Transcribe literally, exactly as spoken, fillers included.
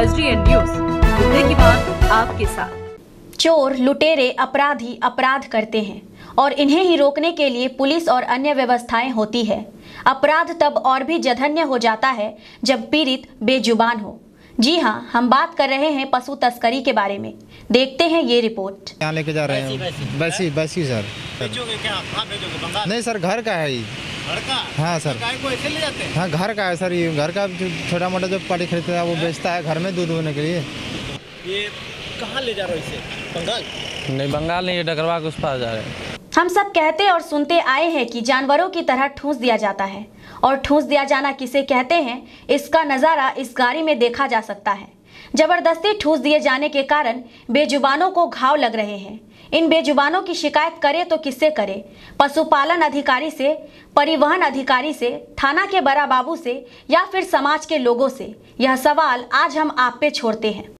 S D N news, मुद्दे की बात आपके साथ। चोर, लुटेरे, अपराधी अपराध करते हैं और इन्हें ही रोकने के लिए पुलिस और अन्य व्यवस्थाएं होती है। अपराध तब और भी जघन्य हो जाता है जब पीड़ित बेजुबान हो। जी हाँ, हम बात कर रहे हैं पशु तस्करी के बारे में। देखते हैं ये रिपोर्ट। यहाँ लेके जा रहे हैं बैसी बैसी सर। बेचोगे क्या? कहाँ भेजोगे? बंगाल? नहीं सर, घर का है ये। घर का? हाँ सर। गाय को ऐसे ले जाते हैं? हाँ घर का है सर, ये घर का छोटा मोटा जो पार्टी खरीदता है वो बेचता है घर में दूध होने के लिए। ये कहाँ ले जा रहे हो इसे? बंगाल? नहीं बंगाल नहीं, ये डकरवा के उस पास जा रहे हैं। हम सब कहते और सुनते आए हैं कि जानवरों की तरह ठूंस दिया जाता है, और ठूंस दिया जाना किसे कहते हैं इसका नज़ारा इस गाड़ी में देखा जा सकता है। जबरदस्ती ठूंस दिए जाने के कारण बेजुबानों को घाव लग रहे हैं। इन बेजुबानों की शिकायत करे तो किससे करे? पशुपालन अधिकारी से, परिवहन अधिकारी से, थाना के बड़ा बाबू से, या फिर समाज के लोगों से? यह सवाल आज हम आप पे छोड़ते हैं।